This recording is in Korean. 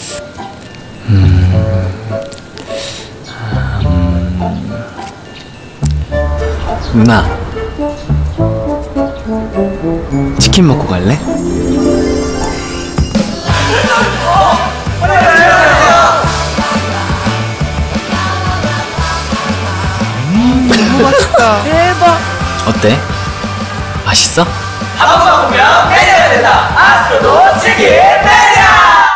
누나, 치킨 먹고 갈래? 너무 맛있다. 대박. 어때? 맛있어? 한 번만 보면 매니아가 된다. 아스트로도 치킨 매니아.